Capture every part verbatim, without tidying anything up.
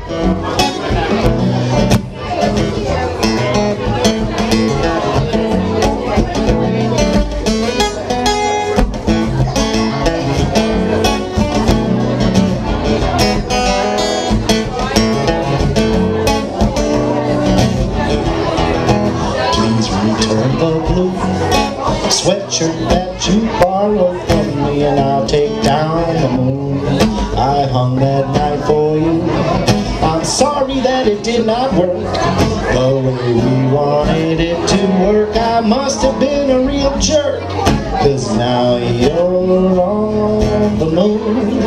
Sweatshirt that you borrowed from me, and I'll take down the moon I hung that night for you. I'm sorry that it did not work the way we wanted it to work. I must have been a real jerk, 'cause now you're on the moon.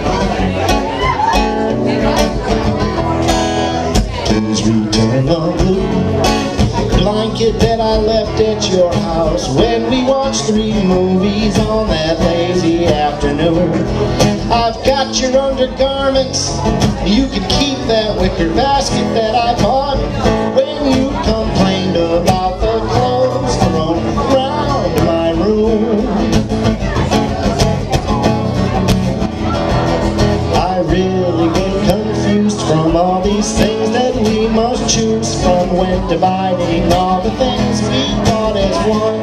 Please return the blue blanket that I left at your house when we watched three movies on that lazy afternoon. I've got your undergarments, you can keep that wicker basket that I bought when you complained about the clothes thrown around my room. I really get confused from all these things that we must choose from when dividing all the things we thought as one.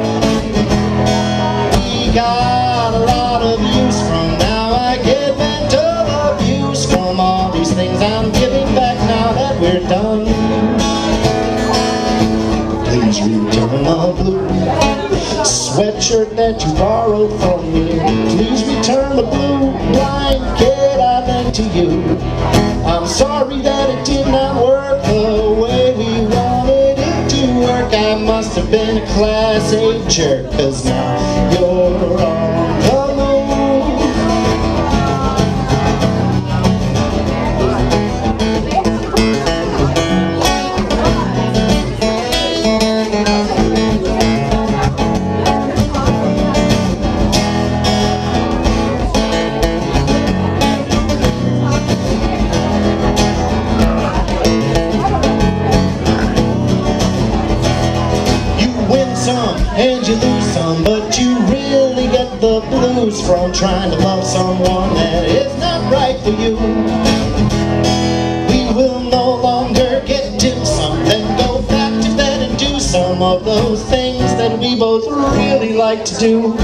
We got a lot of use from, now I get mental abuse from all these things I'm giving back now that we're done. Please return the blue sweatshirt that you borrowed from me. Please return the blue blanket I lent to you. I'm sorry that it did not work the way we wanted it to work. I must have been a class A jerk, 'cause now you're on the moon. And you lose some, but you really get the blues from trying to love someone that is not right for you. We will no longer get dim sum, then go back to bed and do some of those things that we both really like to do.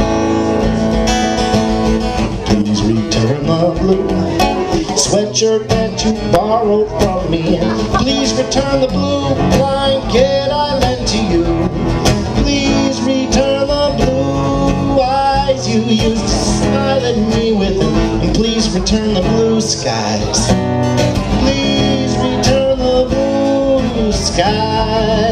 Please return the blue sweatshirt that you borrowed from me. Please return the blue blanket I lent to you. Please return the blue eyes you used to smile at me with, and please return the blue skies. Please return the blue skies.